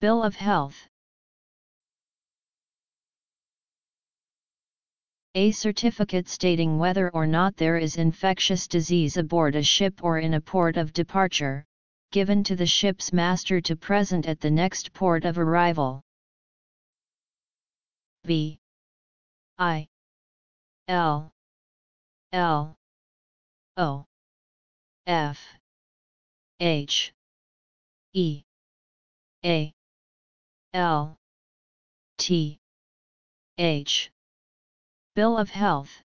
Bill of Health. A certificate stating whether or not there is infectious disease aboard a ship or in a port of departure, given to the ship's master to present at the next port of arrival. B I L L O F H E A L T H. Bill of Health.